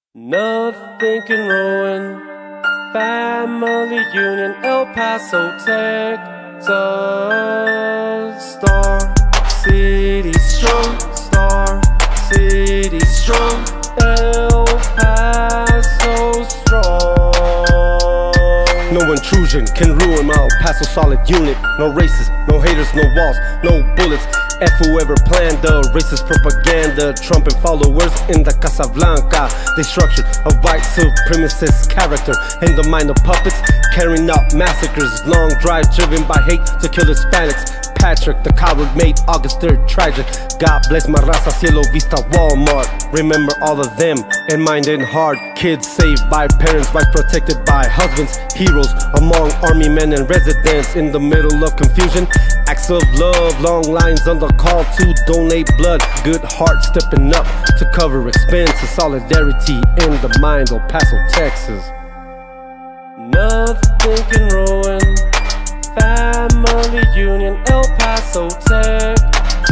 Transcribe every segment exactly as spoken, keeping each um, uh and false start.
Nothing can ruin family union, El Paso, Texas. Star City strong, Star City strong, El Paso strong. No intrusion can ruin my El Paso solid unit. No races, no haters, no walls, no bullets. F whoever planned the racist propaganda. Trump and followers in the Casa Blanca. They structured a white supremacist character in the mind of puppets, carrying out massacres. Long drive driven by hate to kill Hispanics. Patrick the coward made August third tragic. God bless my raza, Cielo Vista, Walmart. Remember all of them and mind and heart. Kids saved by parents, wives protected by husbands. Heroes among army men and residents in the middle of confusion. Acts of love, long lines on the call to donate blood. Good heart stepping up to cover expenses. Solidarity in the mind of El Paso, Texas. Nothing can ruin family union, El Paso, Texas.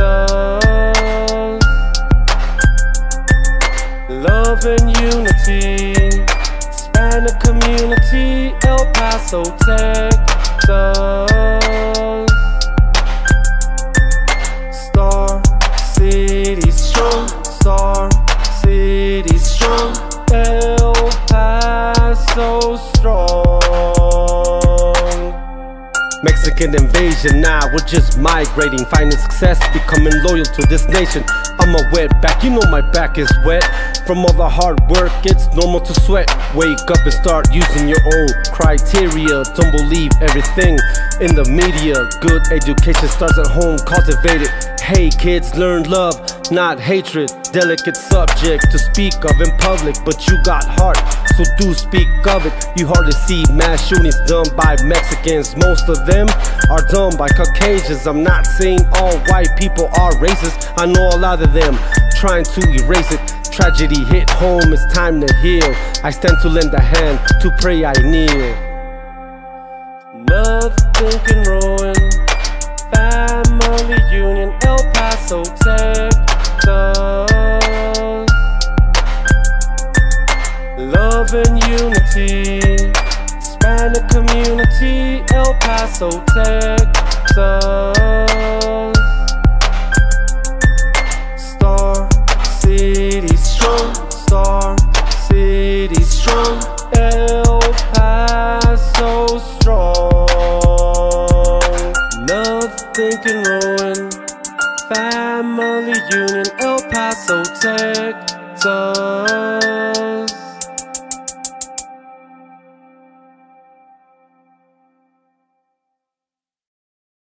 Love and unity, Hispanic community, El Paso, Texas. Star City strong, Star City strong, El Paso strong. Mexican invasion, now nah, we're just migrating, finding success, becoming loyal to this nation. I'm a wet back, you know my back is wet. From all the hard work, it's normal to sweat. Wake up and start using your own criteria. Don't believe everything in the media. Good education starts at home, cultivate it. Hey kids, learn love, not hatred. Delicate subject to speak of in public, but you got heart, so do speak of it. You hardly see mass shootings done by Mexicans. Most of them are done by Caucasians. I'm not saying all white people are racist. I know a lot of them trying to erase it. Tragedy hit home, it's time to heal. I stand to lend a hand, to pray I kneel. Nothing can ruin family union, El Paso, Texas. Love and unity, Hispanic community, El Paso, Texas.